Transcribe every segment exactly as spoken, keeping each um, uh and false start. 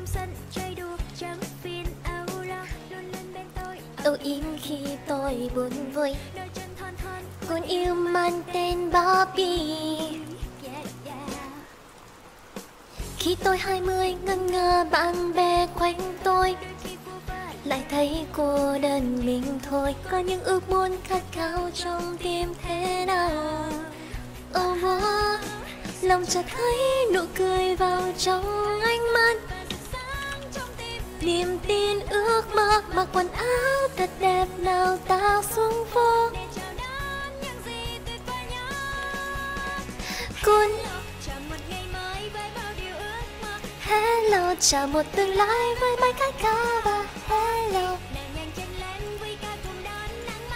trong sân chơi đùa chẳng phiền âu lo, luôn luôn bên tôi. Âu yếm khi tôi buồn vui, Đôi chân thon thon cuốn yêu mang tên Barbie. yeah, yeah. Khi tôi hai mươi ngân ngơ bạn bè quanh tôi, Đôi khi vu vơ lại thấy cô đơn mình thôi. Có những ước muốn khát khao trong tim thế nào. Oh, oh, lòng chợt thấy nụ cười vào trong ánh mắt, và rực sáng trong tim. niềm tin ước mơ. Mặc quần áo thật đẹp nào ta xuống phố, Để chào đón những gì tuyệt vời nhất. cuốn Chào một ngày mới với bao điều ước mơ. hello, chào một tương lai với bánh khát khao và hello. Nào nhanh chân lên vui ca cùng đón nắng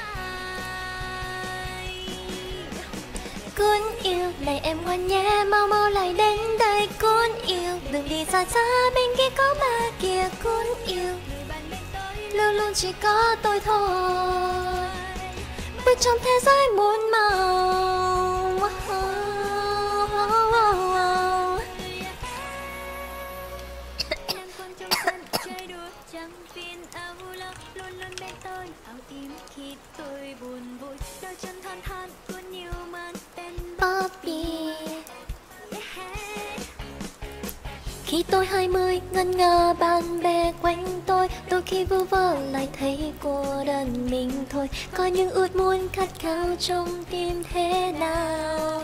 mai. Cuốn yêu này em ngoan nhé, mau mau lại đến đây. Cuốn yêu đừng đi xa xa, bên kia có ma kìa. Cuốn yêu Người bạn bên tôi luôn luôn chỉ có tôi thôi, bước trong thế giới muôn màu. đang con trong sân chơi đùa chẳng phiền âu lo, luôn luôn bên tôi âu yếm khi tôi buồn vui. Đôi chân thon thon cuốn yêu mang tên Barbie. yeah. Khi tôi hai mươi ngân ngơ bạn bè quanh tôi, đôi khi vu vơ lại thấy cô đơn mình thôi. Có những ước muốn khát khao trong tim thế nào.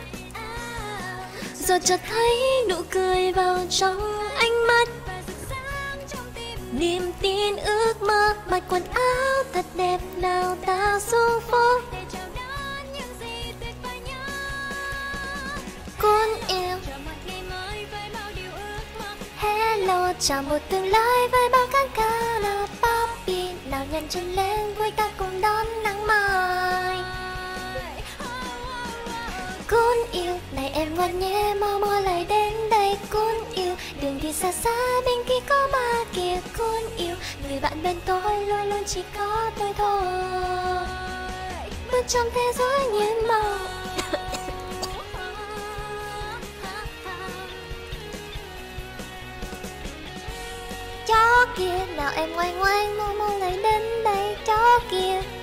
Rồi chợt thấy nụ cười vào trong ánh mắt, Và rực sáng trong tim. niềm tin ước mơ. Mặc quần áo thật đẹp nào ta xuống phố, Để chào đón những gì tuyệt vời nhất. cuốn yêu Chào một ngày mới với bao điều ước mơ. hello, chào một tương lai với bao khát khao. Nào Barbie, nào nhanh chân lên vui ta cùng đón nắng mai. Cuốn yêu này em ngoan nhé, mau mau lại đến đây. Cuốn yêu đừng đi xa xa, bên kia có ma kìa. Cuốn yêu người bạn bên tôi luôn luôn chỉ có tôi thôi, bước trong thế giới nhiệm màu. Chó kia nào em ngoan ngoan, mau mau lại đến đây. Chó kia